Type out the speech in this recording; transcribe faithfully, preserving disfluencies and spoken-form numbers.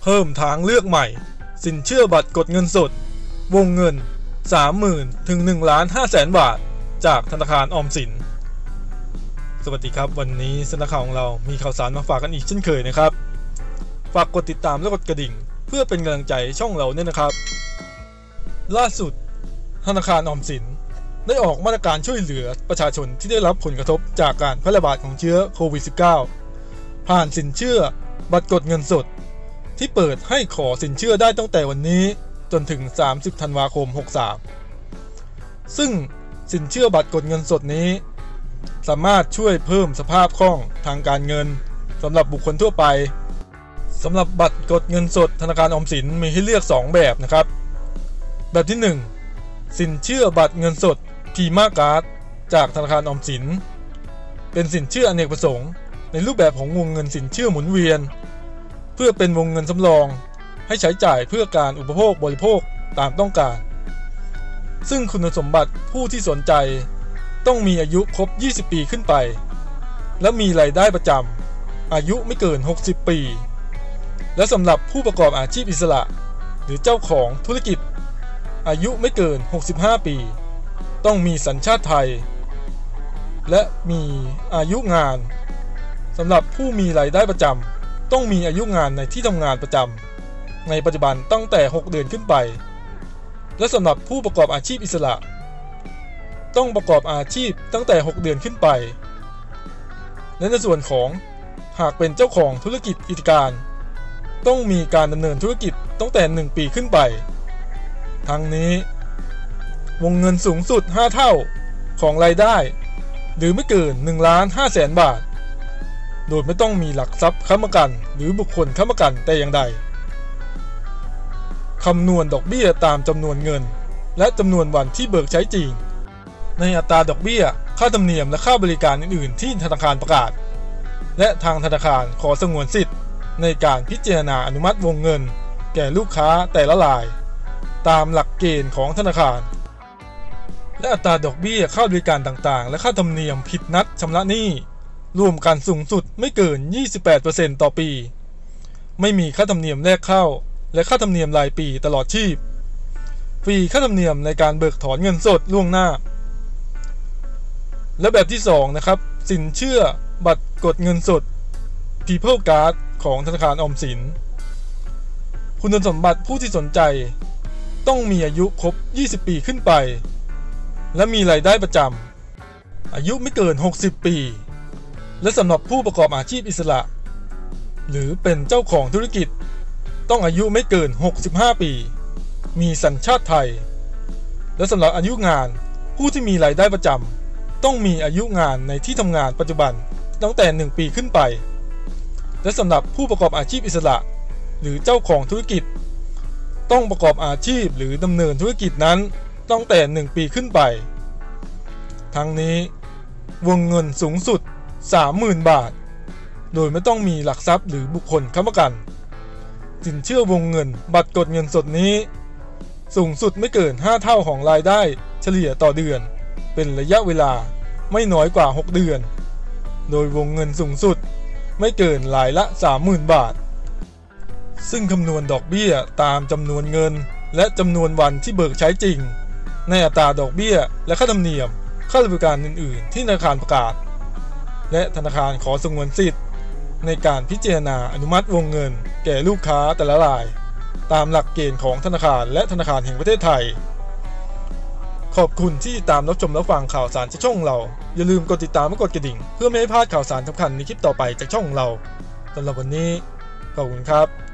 พิ่มทางเลือกใหม่สินเชื่อบัตรกดเงินสดวงเงิน สามหมื่น ถึง หนึ่งล้านห้าแสน บาทจากธนาคารออมสินสวัสดีครับวันนี้สนักข่าวของเรามีข่าวสารมาฝากกันอีกเช่นเคยนะครับฝากกดติดตามและกดกระดิ่งเพื่อเป็นกำลังใจช่องเราเนี่ยนะครับล่าสุดธนาคารออมสินได้ออกมาตรการช่วยเหลือประชาชนที่ได้รับผลกระทบจากการแพร่ระบาดของเชื้อโควิด สิบเก้า ผ่านสินเชื่อบัตรกดเงินสดที่เปิดให้ขอสินเชื่อได้ตั้งแต่วันนี้จนถึงสามสิบธันวาคมหกสามซึ่งสินเชื่อบัตรกดเงินสดนี้สามารถช่วยเพิ่มสภาพคล่องทางการเงินสำหรับบุคคลทั่วไปสำหรับบัตรกดเงินสดธนาคารออมสินมีให้เลือกสองแบบนะครับแบบที่หนึ่งสินเชื่อบัตรเงินสดพีมาการ์ดจากธนาคารออมสินเป็นสินเชื่ออเนกประสงค์ในรูปแบบของวงเงินสินเชื่อหมุนเวียนเพื่อเป็นวงเงินสำรองให้ใช้จ่ายเพื่อการอุปโภคบริโภคตามต้องการซึ่งคุณสมบัติผู้ที่สนใจต้องมีอายุครบยี่สิบปีขึ้นไปและมีรายได้ประจำอายุไม่เกินหกสิบปีและสำหรับผู้ประกอบอาชีพอิสระหรือเจ้าของธุรกิจอายุไม่เกินหกสิบห้าปีต้องมีสัญชาติไทยและมีอายุงานสำหรับผู้มีรายได้ประจำต้องมีอายุงานในที่ทำงานประจำในปัจจุบันตั้งแต่หกเดือนขึ้นไปและสำหรับผู้ประกอบอาชีพอิสระต้องประกอบอาชีพตั้งแต่หกเดือนขึ้นไปและในส่วนของหากเป็นเจ้าของธุรกิจกิจการต้องมีการดำเนินธุรกิจตั้งแต่หนึ่งปีขึ้นไปทั้งนี้วงเงินสูงสุดห้าเท่าของรายได้หรือไม่เกินหนึ่งล้านห้าแสนบาทโดยไม่ต้องมีหลักทรัพย์ค้ำประกันหรือบุคคลค้ำประกันแต่อย่างใดคำนวณดอกเบี้ยตามจำนวนเงินและจำนวนวันที่เบิกใช้จริงในอัตราดอกเบี้ยค่าธรรมเนียมและค่าบริการอื่นๆที่ธนาคารประกาศและทางธนาคารขอสงวนสิทธิ์ในการพิจารณาอนุมัติวงเงินแก่ลูกค้าแต่ละรายตามหลักเกณฑ์ของธนาคารและอัตราดอกเบี้ยค่าบริการต่างๆและค่าธรรมเนียมผิดนัดชำระหนี้รวมกันสูงสุดไม่เกิน ยี่สิบแปดเปอร์เซ็นต์ ต่อปีไม่มีค่าธรรมเนียมแรกเข้าและค่าธรรมเนียมรายปีตลอดชีพฟรีค่าธรรมเนียมในการเบิกถอนเงินสดล่วงหน้าและแบบที่สองนะครับสินเชื่อบัตรกดเงินสด People Card ของธนาคารออมสินคุณสมบัติผู้ที่สนใจต้องมีอายุครบยี่สิบปีขึ้นไปและมีรายได้ประจำอายุไม่เกินหกสิบปีและสำหรับผู้ประกอบอาชีพอิสระหรือเป็นเจ้าของธุรกิจต้องอายุไม่เกินหกสิบห้าปีมีสัญชาติไทยและสำหรับอายุงานผู้ที่มีรายได้ประจำต้องมีอายุงานในที่ทำงานปัจจุบันตั้งแต่หนึ่งปีขึ้นไปและสำหรับผู้ประกอบอาชีพอิสระหรือเจ้าของธุรกิจต้องประกอบอาชีพหรือดำเนินธุรกิจนั้นตั้งแต่หนึ่งปีขึ้นไปทั้งนี้วงเงินสูงสุด สามหมื่น บาทโดยไม่ต้องมีหลักทรัพย์หรือบุคคลค้ำประกันสินเชื่อวงเงินบัตรกดเงินสดนี้สูงสุดไม่เกินห้าเท่าของรายได้เฉลี่ยต่อเดือนเป็นระยะเวลาไม่น้อยกว่าหกเดือนโดยวงเงินสูงสุดไม่เกินรายละ สามหมื่น บาทซึ่งคำนวณดอกเบี้ยตามจำนวนเงินและจำนวนวันที่เบิกใช้จริงในอัตราดอกเบี้ยและค่าธรรมเนียมค่าบริการอื่นๆที่ธนาคารประกาศและธนาคารขอสงวนสิทธิ์ในการพิจารณาอนุมัติวงเงินแก่ลูกค้าแต่ละรายตามหลักเกณฑ์ของธนาคารและธนาคารแห่งประเทศไทยขอบคุณที่ติดตามรับชมรับฟังข่าวสารจากช่องเราอย่าลืมกดติดตามและกดกระดิ่งเพื่อไม่ให้พลาดข่าวสารสำคัญในคลิปต่อไปจากช่องเราสำหรับวันนี้ขอบคุณครับ